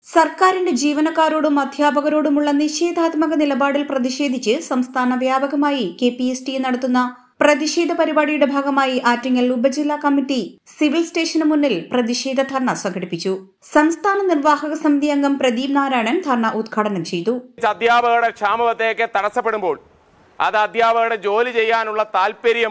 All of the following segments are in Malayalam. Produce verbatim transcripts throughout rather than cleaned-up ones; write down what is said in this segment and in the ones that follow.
സർക്കാരിന്റെ ജീവനക്കാരോടും അധ്യാപകരോടുമുള്ള നിഷേധാത്മക നിലപാടിൽ പ്രതിഷേധിച്ച് സംസ്ഥാന വ്യാപകമായി കെ പി എസ് ടി നടത്തുന്ന പ്രതിഷേധ പരിപാടിയുടെ ഭാഗമായി ആറ്റിങ്ങൽ ഉപജില്ലാ കമ്മിറ്റി സിവിൽ സ്റ്റേഷന് മുന്നിൽ പ്രതിഷേധ ധർണ സംഘടിപ്പിച്ചു. സംസ്ഥാന നിർവാഹക സമിതി അംഗം പ്രദീപ് നാരായണൻ ധർണ ഉദ്ഘാടനം ചെയ്തു. അധ്യാപകരുടെ ക്ഷാമബത്തേക്ക് തടസ്സപ്പെടുമ്പോൾ അത് അധ്യാപകരുടെ ജോലി ചെയ്യാനുള്ള താല്പര്യം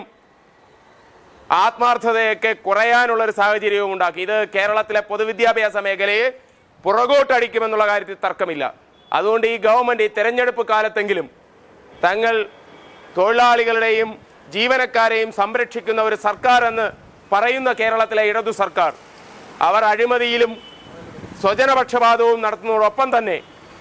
ആത്മാർത്ഥതയൊക്കെ കുറയാനുള്ള ഒരു സാഹചര്യവും ഉണ്ടാക്കി. ഇത് കേരളത്തിലെ പൊതുവിദ്യാഭ്യാസ മേഖലയെ പുറകോട്ടടിക്കുമെന്നുള്ള കാര്യത്തിൽ തർക്കമില്ല. അതുകൊണ്ട് ഈ ഗവൺമെന്റ് ഈ തെരഞ്ഞെടുപ്പ് കാലത്തെങ്കിലും തങ്ങൾ തൊഴിലാളികളുടെയും ജീവനക്കാരെയും സംരക്ഷിക്കുന്ന ഒരു സർക്കാർ എന്ന് പറയുന്ന കേരളത്തിലെ ഇടതു സർക്കാർ അവർ അഴിമതിയിലും സ്വജനപക്ഷപാതവും നടത്തുന്നതോടൊപ്പം തന്നെ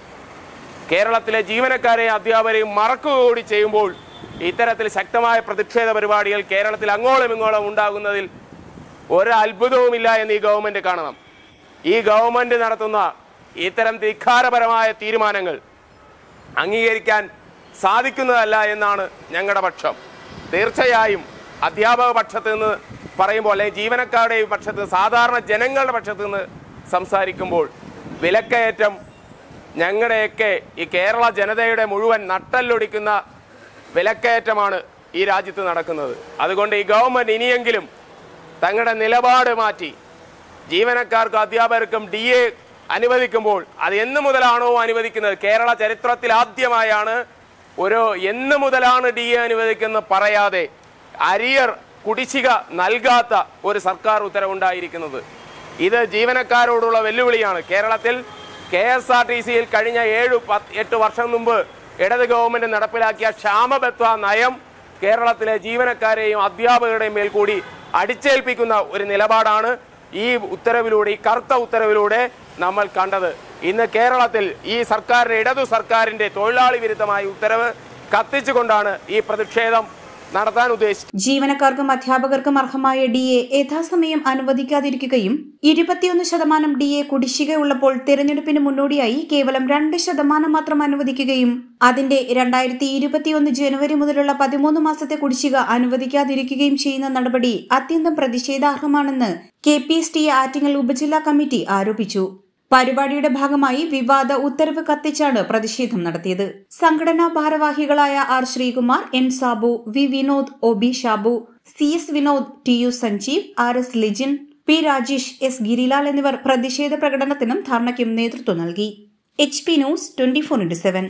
കേരളത്തിലെ ജീവനക്കാരെയും അധ്യാപകരെയും മറക്കുകകൂടി ചെയ്യുമ്പോൾ ഇത്തരത്തിൽ ശക്തമായ പ്രതിഷേധ പരിപാടികൾ കേരളത്തിൽ അങ്ങോളം ഇങ്ങോളം ഉണ്ടാകുന്നതിൽ ഒരു അത്ഭുതവുമില്ല എന്ന് ഈ ഗവൺമെന്റ് കാണണം. ഈ ഗവൺമെന്റ് നടത്തുന്ന ഇത്തരം ധിക്കാരപരമായ തീരുമാനങ്ങൾ അംഗീകരിക്കാൻ സാധിക്കുന്നതല്ല എന്നാണ് ഞങ്ങളുടെ പക്ഷം. തീർച്ചയായും അധ്യാപക പക്ഷത്ത് നിന്ന് പറയുമ്പോൾ അല്ലെങ്കിൽ ജീവനക്കാരുടെ പക്ഷത്ത് സാധാരണ ജനങ്ങളുടെ പക്ഷത്ത് നിന്ന് സംസാരിക്കുമ്പോൾ വിലക്കയറ്റം ഞങ്ങളുടെയൊക്കെ ഈ കേരള ജനതയുടെ മുഴുവൻ നട്ടല്ലൊടിക്കുന്ന വിലക്കയറ്റമാണ് ഈ രാജ്യത്ത് നടക്കുന്നത്. അതുകൊണ്ട് ഈ ഗവൺമെന്റ് ഇനിയെങ്കിലും തങ്ങളുടെ നിലപാട് മാറ്റി ജീവനക്കാർക്കും അധ്യാപകർക്കും ഡി എ അനുവദിക്കുമ്പോൾ അത് എന്ന് മുതലാണോ അനുവദിക്കുന്നത്, കേരള ചരിത്രത്തിൽ ആദ്യമായാണ് ഒരു എന്ന് മുതലാണ് ഡി എ അനുവദിക്കുന്നത് പറയാതെ അരിയർ കുടിശ്ശിക നൽകാത്ത ഒരു സർക്കാർ ഉത്തരവുണ്ടായിരിക്കുന്നത്. ഇത് ജീവനക്കാരോടുള്ള വെല്ലുവിളിയാണ്. കേരളത്തിൽ കെ എസ് ആർ ടി സിയിൽ കഴിഞ്ഞ ഏഴു എട്ട് വർഷം മുമ്പ് ഇടത് ഗവൺമെന്റ് നടപ്പിലാക്കിയ ക്ഷാമബത്ത നയം കേരളത്തിലെ ജീവനക്കാരെയും അധ്യാപകരുടെയും മേൽ കൂടി അടിച്ചേൽപ്പിക്കുന്ന ഒരു നിലപാടാണ് ഈ ഉത്തരവിലൂടെ, ഈ കറുത്ത ഉത്തരവിലൂടെ നമ്മൾ കണ്ടത്. ഇന്ന് കേരളത്തിൽ ഈ സർക്കാരിന്റെ ഇടതു സർക്കാരിന്റെ തൊഴിലാളി വിരുദ്ധമായ ഉത്തരവ് കത്തിച്ചുകൊണ്ടാണ് ഈ പ്രതിഷേധം നടത്താൻ ഉദ്ദേശിച്ചത്. ജീവനക്കാർക്കും അധ്യാപകർക്കും അർഹമായ ഡി എ യഥാസമയം അനുവദിക്കാതിരിക്കുകയും ഇരുപത്തിയൊന്ന് ശതമാനം ഡി എ കുടിശ്ശികയുള്ളപ്പോൾ തെരഞ്ഞെടുപ്പിന് മുന്നോടിയായി കേവലം രണ്ട് ശതമാനം മാത്രം അനുവദിക്കുകയും അതിന്റെ രണ്ടായിരത്തി ഇരുപത്തിയൊന്ന് ജനുവരി മുതലുള്ള പതിമൂന്ന് മാസത്തെ കുടിശ്ശിക അനുവദിക്കാതിരിക്കുകയും ചെയ്യുന്ന നടപടി അത്യന്തം പ്രതിഷേധാർഹമാണെന്ന് K P S T Attingal ഉപജില്ലാ കമ്മിറ്റി ആരോപിച്ചു. പരിപാടിയുടെ ഭാഗമായി വിവാദ ഉത്തരവ് കത്തിച്ചാണ് പ്രതിഷേധം നടത്തിയത്. സംഘടനാ ഭാരവാഹികളായ R Sreekumar, N Sabu, V Vinod, O B Shabu, C S Vinod, T U Sanjeev, R S Lijin, P Rajesh, S Girilal എന്നിവർ പ്രതിഷേധ പ്രകടനത്തിനും ധർണയ്ക്കും നേതൃത്വം നൽകി. H P news twenty four into seven.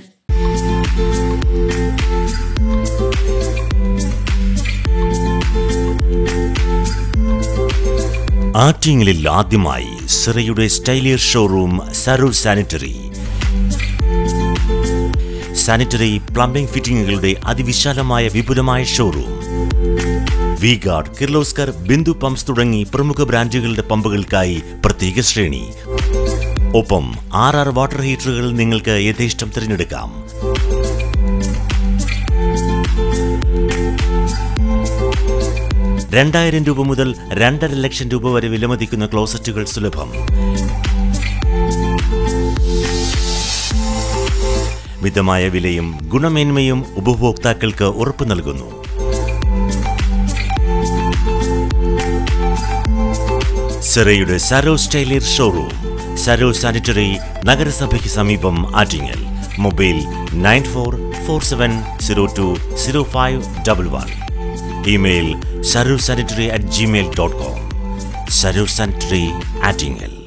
ആറ്റിങ്ങലിൽ ആദ്യമായി സിറയുടെ സ്റ്റൈലിയർ showroom Sarur sanitary. Sanitary plumbing ഫിറ്റിംഗുകളുടെ അതിവിശാലമായ വിപുലമായ showroom. V guard, Kirloskar, Bindu pumps തുടങ്ങി പ്രമുഖ ബ്രാൻഡുകളുടെ പമ്പുകൾക്കായി പ്രത്യേക ശ്രേണി. ഒപ്പം ആർ ആർ വാട്ടർ ഹീറ്ററുകൾ നിങ്ങൾക്ക് യഥേഷ്ടം തിരഞ്ഞെടുക്കാം. രണ്ടായിരം രൂപ മുതൽ രണ്ടര ലക്ഷം രൂപ വരെ വിലമതിക്കുന്ന ക്ലോസറ്റുകൾ സുലഭം. മിതമായ വിലയും ഗുണമേന്മയും ഉപഭോക്താക്കൾക്ക് ഉറപ്പു നൽകുന്നു. സിറയുടെ സരോ സ്റ്റൈലിയർ ഷോറൂം, സരോ സാനിറ്ററി, നഗരസഭയ്ക്ക് സമീപം, Attingal. Mobile nine four four seven zero two zero five double one. Email sarursanitary at gmail dot com. Sarur Sanitary, Attingel.